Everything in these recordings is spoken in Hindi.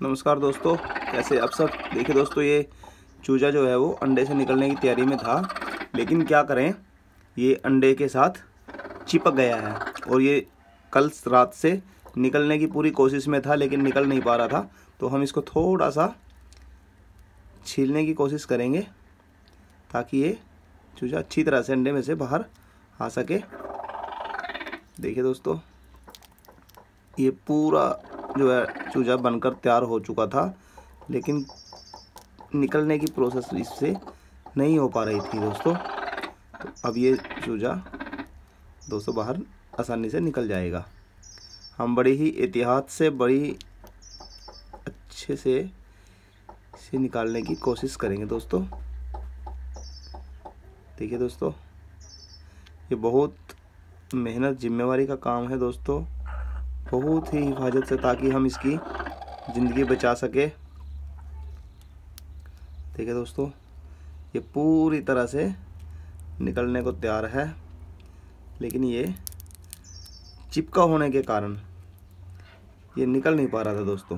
नमस्कार दोस्तों, कैसे आप सब। देखिए दोस्तों, ये चूजा जो है वो अंडे से निकलने की तैयारी में था, लेकिन क्या करें, ये अंडे के साथ चिपक गया है और ये कल रात से निकलने की पूरी कोशिश में था, लेकिन निकल नहीं पा रहा था। तो हम इसको थोड़ा सा छीलने की कोशिश करेंगे ताकि ये चूजा अच्छी तरह से अंडे में से बाहर आ सके। देखिए दोस्तों, ये पूरा जो है चूजा बनकर तैयार हो चुका था, लेकिन निकलने की प्रोसेस इससे नहीं हो पा रही थी दोस्तों। तो अब ये चूजा दोस्तों बाहर आसानी से निकल जाएगा। हम बड़ी ही एहतियात से बड़ी अच्छे से इसे निकालने की कोशिश करेंगे दोस्तों। देखिए दोस्तों, ये बहुत मेहनत जिम्मेवारी का काम है दोस्तों, बहुत ही हिफाजत से, ताकि हम इसकी ज़िंदगी बचा सके। देखिए दोस्तों, ये पूरी तरह से निकलने को तैयार है, लेकिन ये चिपका होने के कारण ये निकल नहीं पा रहा था दोस्तों,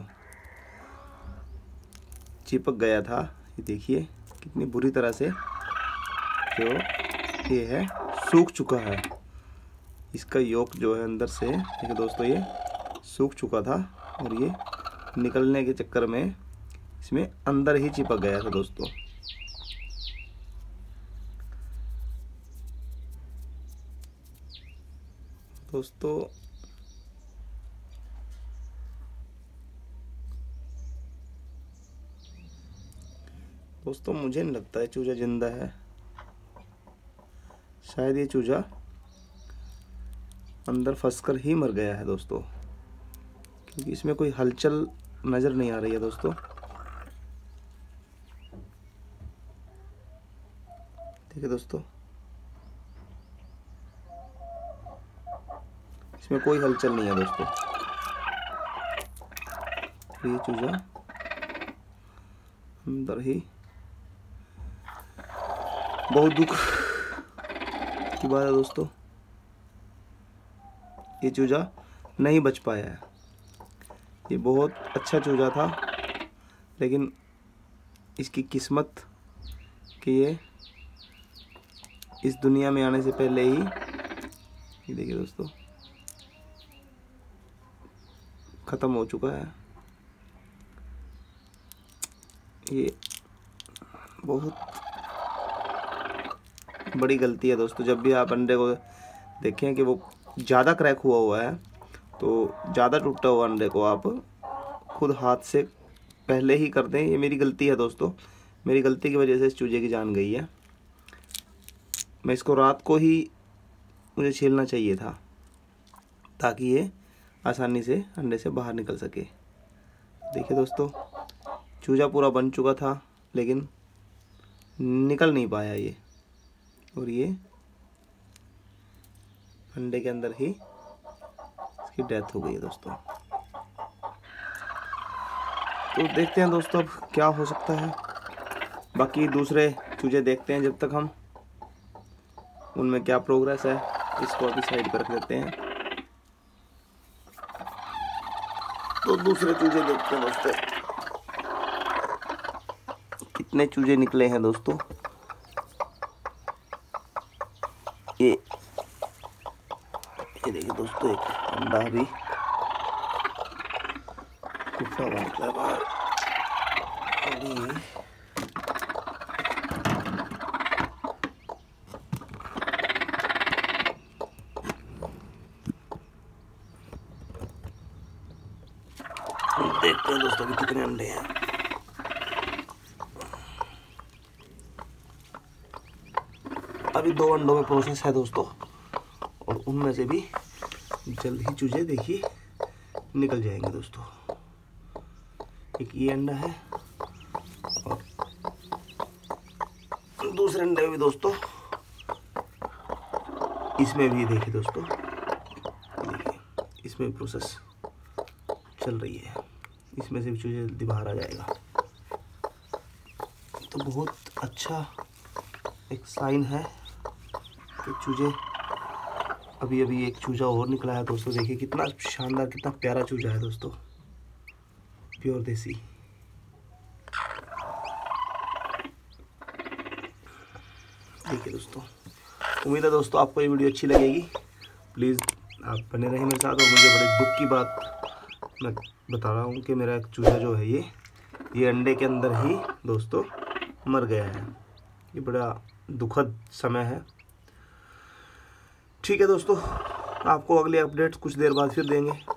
चिपक गया था। ये देखिए कितनी बुरी तरह से जो ये है सूख चुका है। इसका योक जो है अंदर से, देखिए दोस्तों, ये सूख चुका था और ये निकलने के चक्कर में इसमें अंदर ही चिपक गया था दोस्तों। दोस्तों मुझे नहीं लगता है चूजा जिंदा है। शायद ये चूजा अंदर फंसकर ही मर गया है दोस्तों, क्योंकि इसमें कोई हलचल नज़र नहीं आ रही है दोस्तों। देखिए दोस्तों, इसमें कोई हलचल नहीं है दोस्तों। ये चूजा अंदर ही, बहुत दुख की बात है दोस्तों, ये चूजा नहीं बच पाया है। ये बहुत अच्छा चूजा था, लेकिन इसकी किस्मत कि ये इस दुनिया में आने से पहले ही, ये देखिए दोस्तों, ख़त्म हो चुका है। ये बहुत बड़ी गलती है दोस्तों। जब भी आप अंडे को देखें कि वो ज़्यादा क्रैक हुआ है, तो ज़्यादा टूटा हुआ अंडे को आप खुद हाथ से पहले ही कर दें। ये मेरी गलती है दोस्तों, मेरी गलती की वजह से इस चूजे की जान गई है। मैं इसको रात को ही मुझे छीलना चाहिए था, ताकि ये आसानी से अंडे से बाहर निकल सके। देखिए दोस्तों, चूजा पूरा बन चुका था, लेकिन निकल नहीं पाया ये, और ये अंडे के अंदर ही इसकी डेथ हो गई है दोस्तों। तो देखते हैं दोस्तों अब क्या हो सकता है। बाकी दूसरे चूजे देखते हैं, जब तक हम उनमें क्या प्रोग्रेस है। इसको अभी साइड पर रख देते हैं, तो दूसरे चूजे देखते हैं दोस्तों कितने चूजे निकले हैं दोस्तों। ये देखिए दोस्तों, एक अंडा भी टूटा हुआ निकला बाहर। देखते हैं दोस्तों कि कितने अंडे हैं। अभी 2 अंडों में प्रोसेस है दोस्तों, और उनमें से भी जल्द ही चूजे देखिए निकल जाएंगे दोस्तों। एक ये अंडा है, और दूसरे अंडे भी दोस्तों, इसमें भी देखिए दोस्तों, देखिए इसमें प्रोसेस चल रही है। इसमें से भी चूजे जल्दी बाहर आ जाएगा, तो बहुत अच्छा एक साइन है कि चूजे, अभी एक चूजा और निकला है दोस्तों। देखिए कितना शानदार, कितना प्यारा चूजा है दोस्तों, प्योर देसी। ठीक है दोस्तों, उम्मीद है दोस्तों आपको ये वीडियो अच्छी लगेगी। प्लीज़ आप बने रहें मेरे साथ। और मुझे बड़े दुख की बात मैं बता रहा हूँ कि मेरा एक चूजा जो है ये अंडे के अंदर ही दोस्तों मर गया है। ये बड़ा दुखद समय है। ठीक है दोस्तों, आपको अगले अपडेट्स कुछ देर बाद फिर देंगे।